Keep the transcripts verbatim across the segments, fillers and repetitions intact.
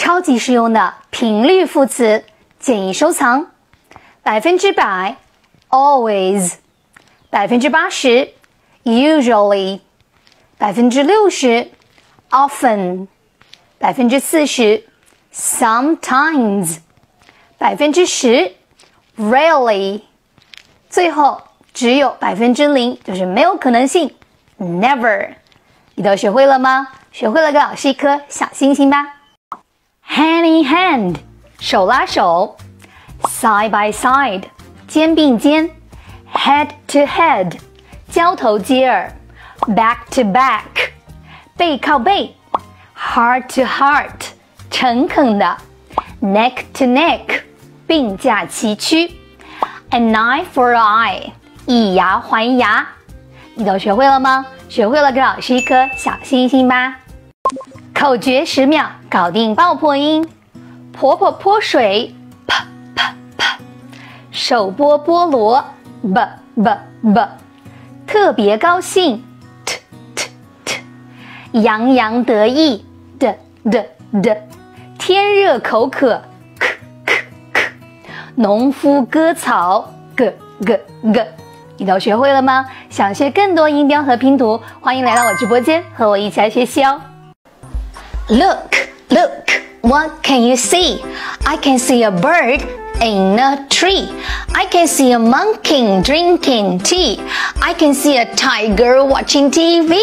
超级实用的频率副词，建议收藏。百分之百 always， 百分之八十 usually， 百分之六十 often， 百分之四十 sometimes， 百分之十 rarely， 最后只有百分之零，就是没有可能性 never。你都学会了吗？学会了，给老师一颗小星星吧。hand in hand， 手拉手。side by side， 肩并肩。head to head， 交头接耳。back to back， 背靠背。heart to heart， 诚恳的。neck to neck， 并驾齐驱。an eye for eye， 以牙还牙。你都学会了吗？学会了，给老师一颗小星星吧。口诀十秒搞定爆破音。婆婆泼水，啪啪啪；手剥菠萝，啵啵啵；特别高兴，t t t；洋洋得意，的的的；天热口渴，咳咳咳；农夫割草，咯咯咯。你都学会了吗？想学更多音标和拼读，欢迎来到我直播间，和我一起来学习哦。Look, look, what can you see? I can see a bird in a tree. I can see a monkey drinking tea. I can see a tiger watching T V.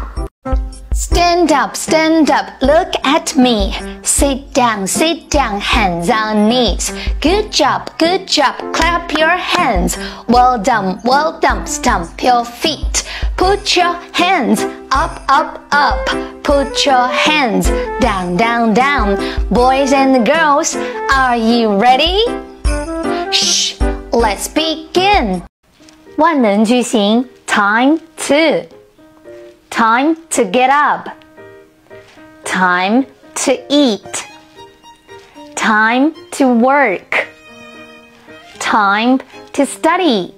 Stand up, stand up, look at me. Sit down, sit down, hands on knees. Good job, good job, clap your hands. Well done, well done, stomp your feet. Put your hands up, up, up. Put your hands down, down, down. Boys and girls, are you ready? Shh, let's begin. 万能句型 time to. Time to get up. Time to eat. Time to work. Time to study.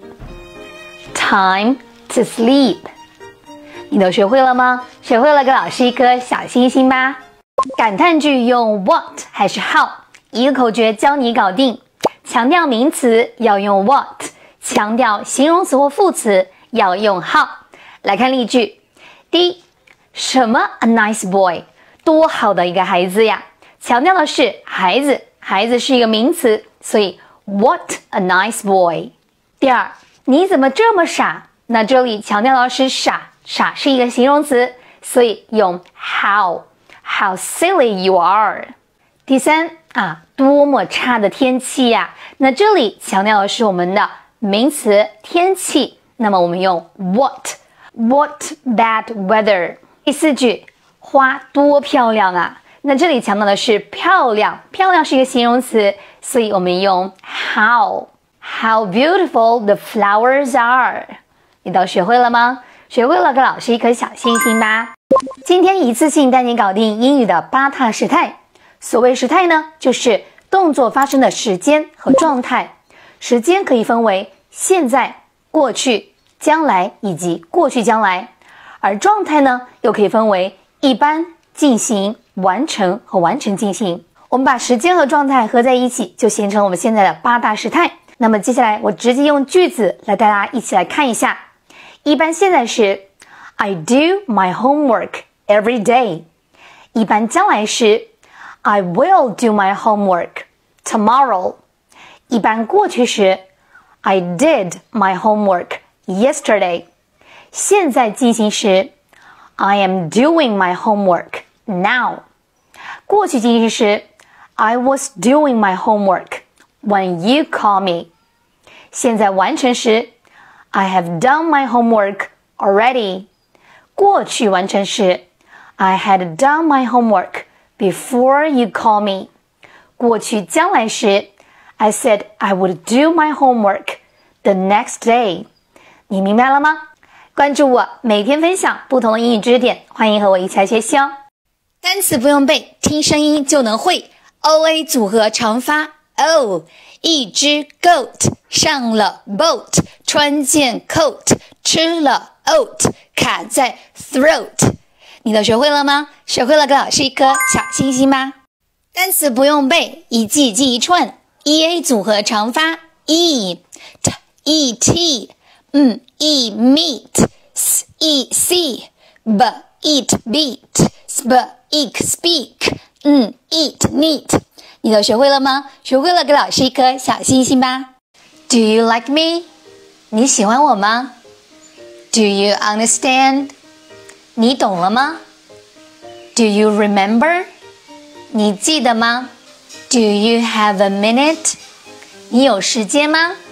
Time to sleep. 你都学会了吗？学会了，给老师一颗小星星吧。感叹句用 what 还是 how， 一个口诀教你搞定。强调名词要用 what， 强调形容词或副词要用 how。来看例句。第一，什么 a nice boy， 多好的一个孩子呀！强调的是孩子，孩子是一个名词，所以 what a nice boy。第二，你怎么这么傻？那这里强调的是傻，傻是一个形容词，所以用 how how silly you are。第三啊，多么差的天气呀！那这里强调的是我们的名词天气，那么我们用 what。What bad weather。 第四句，花多漂亮啊！那这里强调的是漂亮，漂亮是一个形容词，所以我们用 how how beautiful the flowers are。 你都学会了吗？学会了，给老师一颗小星星吧。今天一次性带你搞定英语的八大时态。所谓时态呢，就是动作发生的时间和状态。时间可以分为现在、过去、将来以及过去将来，而状态呢又可以分为一般、进行、完成和完成进行。我们把时间和状态合在一起，就形成我们现在的八大时态。那么接下来我直接用句子来带大家一起来看一下。一般现在时 I do my homework every day。 一般将来时 I will do my homework tomorrow。 一般过去时 I did my homework yesterday。 现在进行时 I am doing my homework now。 过去进行时 I was doing my homework when you call me。 现在完成时 I have done my homework already。 过去完成时 I had done my homework before you call me。 过去将来时 I said I would do my homework the next day。 你明白了吗？关注我，每天分享不同的英语知识点，欢迎和我一起来学习哦。单词不用背，听声音就能会。 O A 组合常发 O。 一只 goat 上了 boat， 穿件 coat， 吃了 oat， 卡在 throat。 你都学会了吗？学会了，给老师一颗小星星吧。 单词不用背，一记记一串。E A 组合长发 E T E T， 嗯 E meet S E C B eat beat Sp eek speak， 嗯 eat neat。你都学会了吗？学会了给老师一颗小星星吧。Do you like me？ 你喜欢我吗？ Do you understand？ 你懂了吗？ Do you remember？ 你记得吗？ Do you have a minute？ 你有时间吗？